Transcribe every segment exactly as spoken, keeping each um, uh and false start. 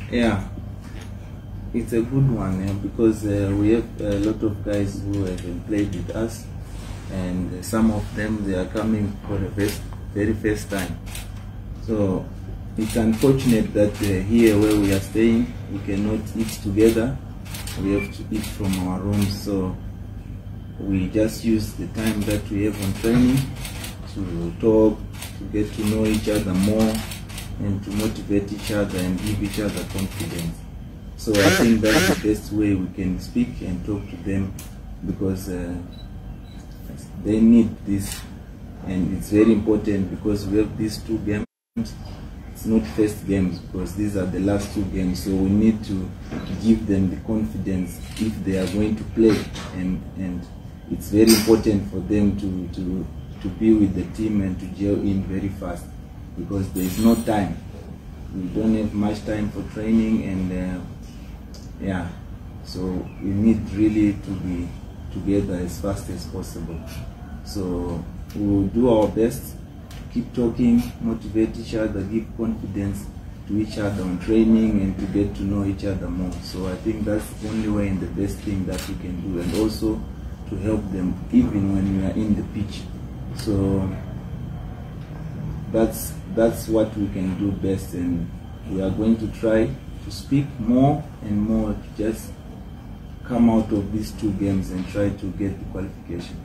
Yeah, it's a good one, yeah, because uh, we have a lot of guys who have played with us, and some of them they are coming for the first, very first time. So it's unfortunate that uh, here where we are staying, we cannot eat together. We have to eat from our rooms. So we just use the time that we have on training to talk, to get to know each other more, and to motivate each other and give each other confidence. So I think that's the best way we can speak and talk to them, because uh, they need this, and it's very important because we have these two games. It's not first games, because these are the last two games, so we need to give them the confidence if they are going to play, and and it's very important for them to to to be with the team and to gel in very fast, because there is no time. We don't have much time for training, and uh, yeah, so we need really to be together as fast as possible. So we will do our best, keep talking, motivate each other, give confidence to each other on training, and to get to know each other more. So I think that's the only way and the best thing that we can do, and also to help them even when we are in the pitch. So that's that's what we can do best, and we are going to try to speak more and more to just come out of these two games and try to get the qualification.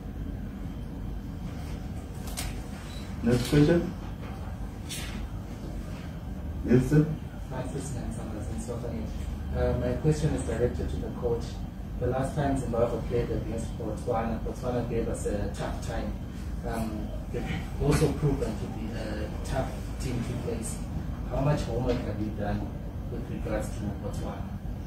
Next question? Yes, sir? Uh, my question is directed to the coach. The last time Zimbabwe played against Botswana, Botswana gave us a tough time. Um, they've also proven to be a tough team to face. How much homework have you done with regards to Botswana?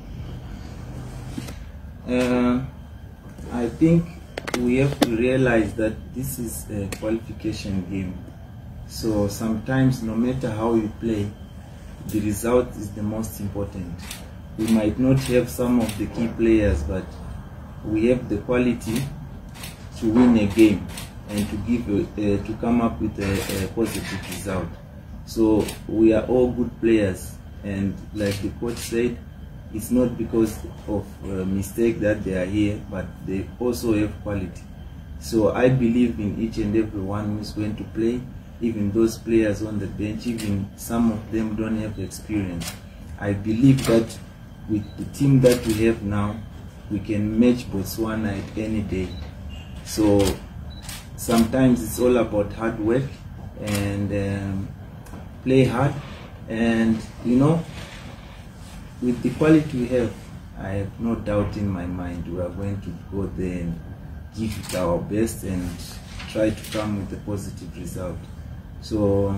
Uh, I think we have to realize that this is a qualification game. So sometimes, no matter how you play, the result is the most important. We might not have some of the key players, but we have the quality to win a game and to give a, uh, to come up with a, a positive result. So we are all good players, and like the coach said, it's not because of a mistake that they are here, but they also have quality. So I believe in each and every one who is going to play, even those players on the bench, even some of them don't have experience. I believe that with the team that we have now, we can match Botswana at any day. So sometimes it's all about hard work and um, play hard, and you know, with the quality we have, I have no doubt in my mind we are going to go there and give it our best and try to come with a positive result. So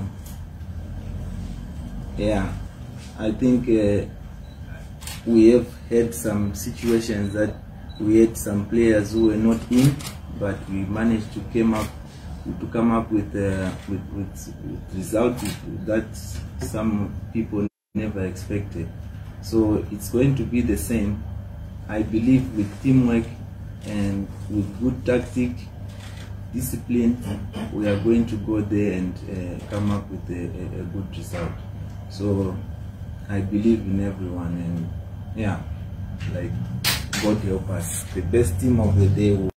yeah, I think uh, we have had some situations that we had some players who were not in, but we managed to come up to come up with uh, with, with, with results that some people never expected. So it's going to be the same. I believe with teamwork and with good tactic, discipline, we are going to go there and uh, come up with a, a, a good result. So I believe in everyone, and yeah, like God help us. The best team of the day will